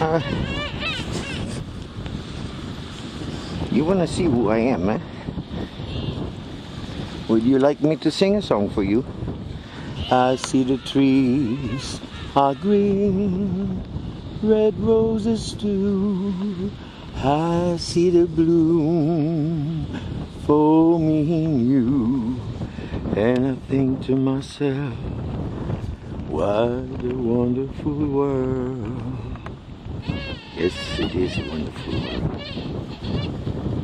You want to see who I am, eh? Would you like me to sing a song for you? I see the trees are green, red roses too. I see the bloom for me and you. And I think to myself, what a wonderful world. Yes, it is a wonderful world.